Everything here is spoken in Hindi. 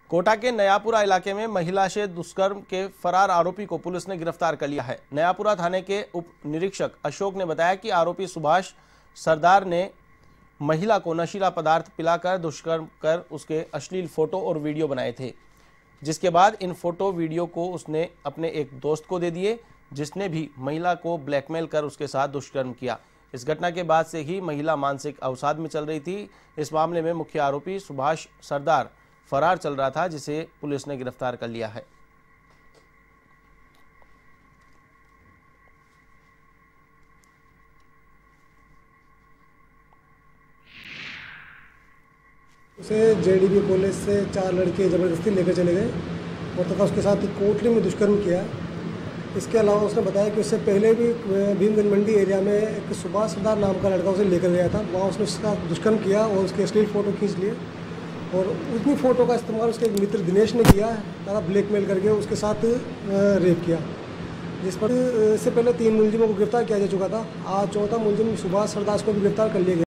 कोटा के नयापुरा इलाके में महिला से दुष्कर्म के फरार आरोपी को पुलिस ने गिरफ्तार कर लिया है। नयापुरा थाने के उप निरीक्षक अशोक ने बताया कि आरोपी सुभाष सरदार ने महिला को नशीला पदार्थ पिलाकर दुष्कर्म कर उसके अश्लील फोटो और वीडियो बनाए थे, जिसके बाद इन फोटो वीडियो को उसने अपने एक दोस्त को दे दिए, जिसने भी महिला को ब्लैकमेल कर उसके साथ दुष्कर्म किया। इस घटना के बाद से ही महिला मानसिक अवसाद में चल रही थी। इस मामले में मुख्य आरोपी सुभाष सरदार फरार चल रहा था, जिसे पुलिस ने गिरफ्तार कर लिया है। उसे जेडीबी कॉलेज से 4 लड़के ज़बरदस्ती लेकर चले गए और तथा उसके साथ कोटली में दुष्कर्म किया। इसके अलावा उसने बताया कि उससे पहले भी भीमगंज मंडी एरिया में एक सुभाष सरदार नाम का लड़का उसे लेकर गया था। वहाँ उसने उसका दुष्कर्म किया और उसके अश्लील फ़ोटो खींच लिए और उतनी फ़ोटो का इस्तेमाल उसके मित्र दिनेश ने किया तथा ब्लैकमेल करके उसके साथ रेप किया, जिस पर इससे पहले 3 मुलजिमों को गिरफ्तार किया जा चुका था। आज चौथा मुलजिम सुभाष सरदार को भी गिरफ्तार कर लिया गया।